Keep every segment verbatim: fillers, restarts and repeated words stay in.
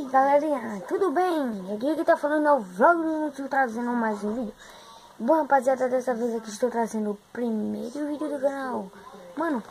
aí, galerinha, tudo bem? Aqui que tá falando é o Vlog, estou trazendo mais um vídeo. Bom, rapaziada, dessa vez aqui estou trazendo o primeiro vídeo do canal. Mano,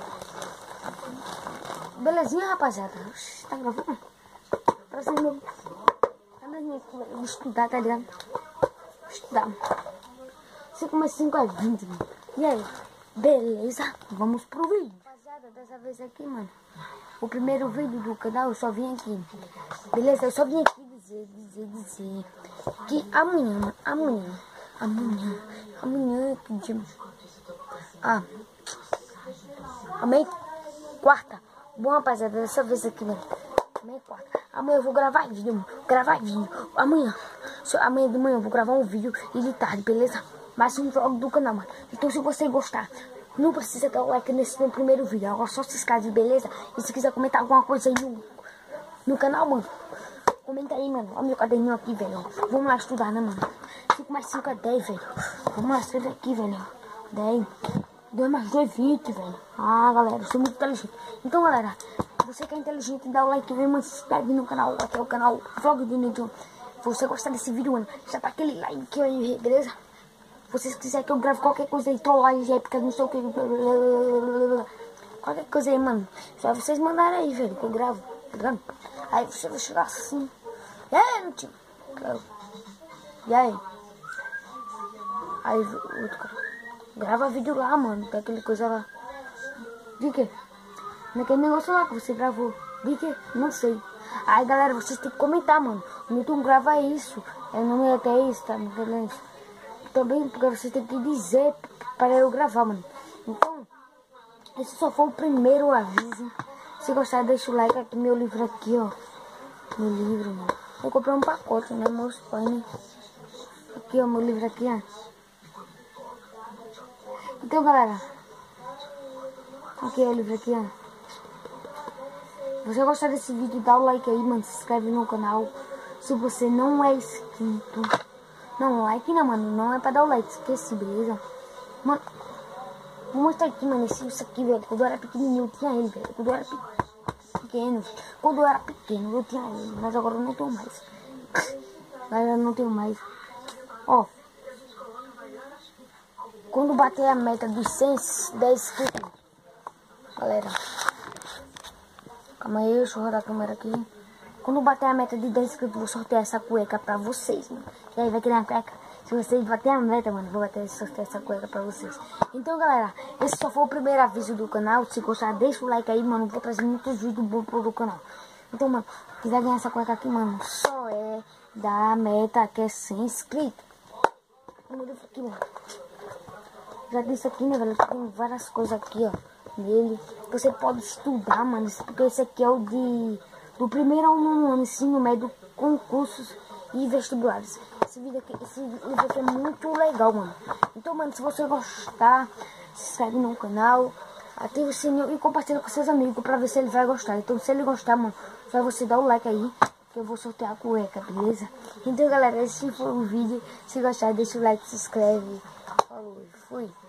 belezinha, rapaziada? Oxi, tá gravando? Trazendo meu... Vou estudar, tá ligado? Vou estudar. cinco mais cinco é vinte, mano. E aí, beleza? Vamos pro vídeo. Rapaziada, dessa vez aqui, mano, o primeiro vídeo do canal, eu só vim aqui, beleza? Eu só vim aqui dizer, dizer, dizer que amanhã, mano, amanhã, amanhã, amanhã, que dia? Ah, amanhã, quarta. Bom, rapaziada, dessa vez aqui, mano, amanhã, quarta. Amanhã eu vou gravar vídeo, mano, gravar vídeo. Amanhã, só, amanhã de manhã eu vou gravar um vídeo e de tarde, beleza? Mais um vlog do canal, mano. Então, se você gostar, não precisa dar o like nesse meu primeiro vídeo. Agora só se inscreve, beleza? E se quiser comentar alguma coisa aí no, no canal, mano, comenta aí, mano. Olha meu caderninho aqui, velho. Vamos lá estudar, né, mano? cinco mais cinco é dez, velho. Vamos lá escrever aqui, velho. dez. dois mais dois é vinte, velho. Ah, galera, eu sou muito inteligente. Então, galera, você que é inteligente, dá o like aí, mano. Se inscreve no canal. Aqui é o canal Vlog do Nilton. Se você gostar desse vídeo, mano, já tá aquele like aí, beleza? Se vocês quiserem que eu grave qualquer coisa aí, trollagem, épica, não sei o que, qualquer coisa aí, mano, só vocês mandarem aí, velho, que eu gravo, tá ligado? Aí você vai chegar assim, e aí, meu tio? E aí? Aí, outro cara, grava vídeo lá, mano, tem aquele coisa lá. De quê? Naquele negócio lá que você gravou. De quê? Não sei. Aí, galera, vocês têm que comentar, mano. O Newton grava isso. Eu não ia até isso, tá? Beleza? Também porque você tem que dizer para eu gravar, mano. Então, esse só foi o primeiro aviso. Se gostar, deixa o like aqui, meu livro aqui, ó. Meu livro, mano. Eu comprei um pacote, né, meus pais, né? Aqui, ó, meu livro aqui, ó. Então, galera. Aqui é o livro aqui, ó. Se você gostar desse vídeo, dá o like aí, mano. Se inscreve no canal. Se você não é inscrito... Não, like não, mano, não é pra dar o like, esqueci, beleza? Mano, vou mostrar aqui, mano, esse, isso aqui, velho, quando eu era pequenininho eu tinha ele, velho, quando eu era pequeno, quando eu era pequeno eu tinha ele, mas agora eu não tenho mais, agora eu não tenho mais, ó, quando bater a meta dos cento e dez inscritos, galera, calma aí, deixa eu rodar a câmera aqui. Quando bater a meta de dez inscritos, vou sortear essa cueca pra vocês, mano. E aí vai criar uma cueca. Se vocês bater a meta, mano, vou bater, sortear essa cueca pra vocês. Então, galera, esse só foi o primeiro aviso do canal. Se gostar, deixa o like aí, mano. Vou trazer muitos vídeos bons pro canal. Então, mano, se quiser ganhar essa cueca aqui, mano, só é da meta que é cem inscritos. Vamos ver isso aqui, mano. Já disse aqui, né, velho? Tem várias coisas aqui, ó, nele. Você pode estudar, mano. Porque esse aqui é o de... do primeiro ao nono ano, ensino médio, concursos e vestibulares. Esse vídeo aqui, esse livro aqui é muito legal, mano. Então, mano, se você gostar, se inscreve no canal, ativa o sininho e compartilha com seus amigos pra ver se ele vai gostar. Então, se ele gostar, mano, só você dar o like aí, que eu vou sortear a cueca, beleza? Então, galera, esse foi o vídeo. Se gostar, deixa o like, se inscreve. Falou, fui.